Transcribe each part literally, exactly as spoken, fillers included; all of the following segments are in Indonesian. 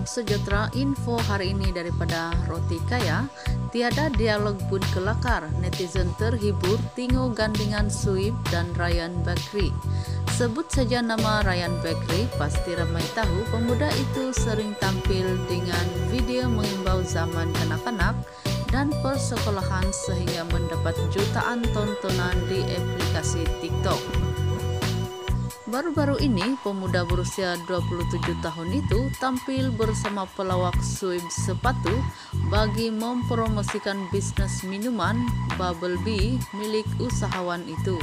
sejahtera, info hari ini daripada Roti Kaya. Tiada dialog pun kelakar, netizen terhibur Tingo gandengan Suib dan Ryan Bakri. Sebut saja nama Ryan Bakri, pasti ramai tahu pemuda itu sering tampil dengan video mengimbau zaman kanak-kanak dan persekolahan sehingga mendapat jutaan tontonan di aplikasi TikTok. Baru-baru ini, pemuda berusia dua puluh tujuh tahun itu tampil bersama pelawak Suib sepatu bagi mempromosikan bisnis minuman Bubble Bee milik usahawan itu.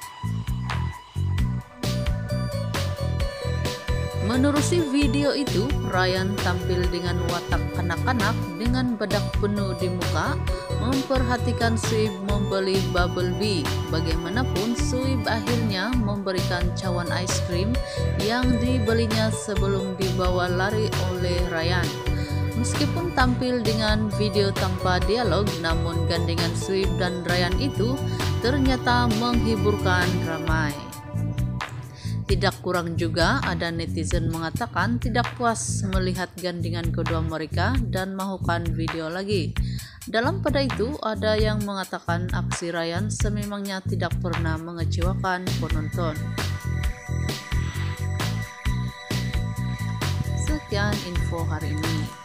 Menerusi video itu, Ryan tampil dengan watak kanak-kanak dengan bedak penuh di muka, memperhatikan Suib membeli Bubble Bee. Bagaimanapun, Suib akhirnya memberikan cawan es krim yang dibelinya sebelum dibawa lari oleh Ryan. Meskipun tampil dengan video tanpa dialog, namun gandengan Suib dan Ryan itu ternyata menghiburkan ramai. Tidak kurang juga ada netizen mengatakan tidak puas melihat gandengan kedua mereka dan mahukan video lagi. Dalam pada itu ada yang mengatakan aksi Ryan sememangnya tidak pernah mengecewakan penonton. Sekian info hari ini.